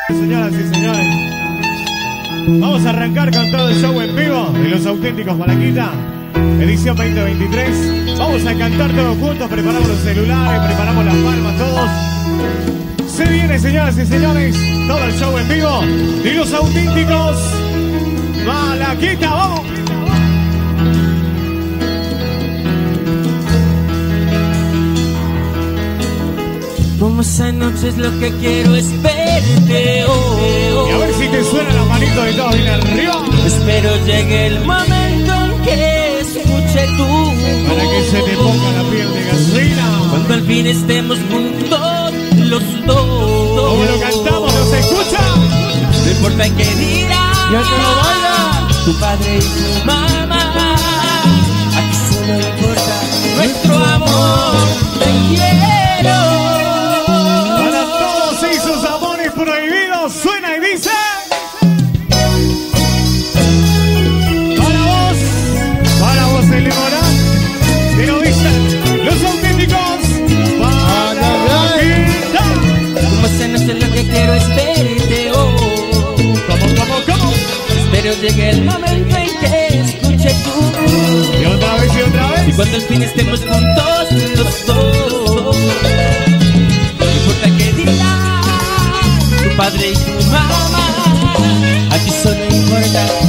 Señoras y señores, vamos a arrancar con todo el show en vivo de Los Auténticos Malaquita, edición 2023. Vamos a cantar todos juntos, preparamos los celulares, preparamos las palmas todos. Se viene, señoras y señores, todo el show en vivo de Los Auténticos Malaquita. ¡Vamos! Como esa noche es lo que quiero es verte hoy. Y a ver si te suena la manito de todos bien arriba. Espero llegue el momento en que escuche tú, para que se te ponga la piel de gasolina. cuando al fin estemos juntos los dos. Como lo cantamos, ¿nos escucha? No importa qué dirán, Ya te lo baila. tu padre y tu mamá. Aquí solo importa nuestro amor. Te quiero. Para todos esos amores prohibidos, suena y dice. Para vos el Limona, te lo dicen Los Auténticos Malaquita. Como esa noche lo que quiero es verte hoy. ¿Cómo? Espero llegue el momento en que escuche tú. Y otra vez. Y cuando al fin estemos juntos los dos. No importa qué digan tu padre y tu mamá. Aquí solo importa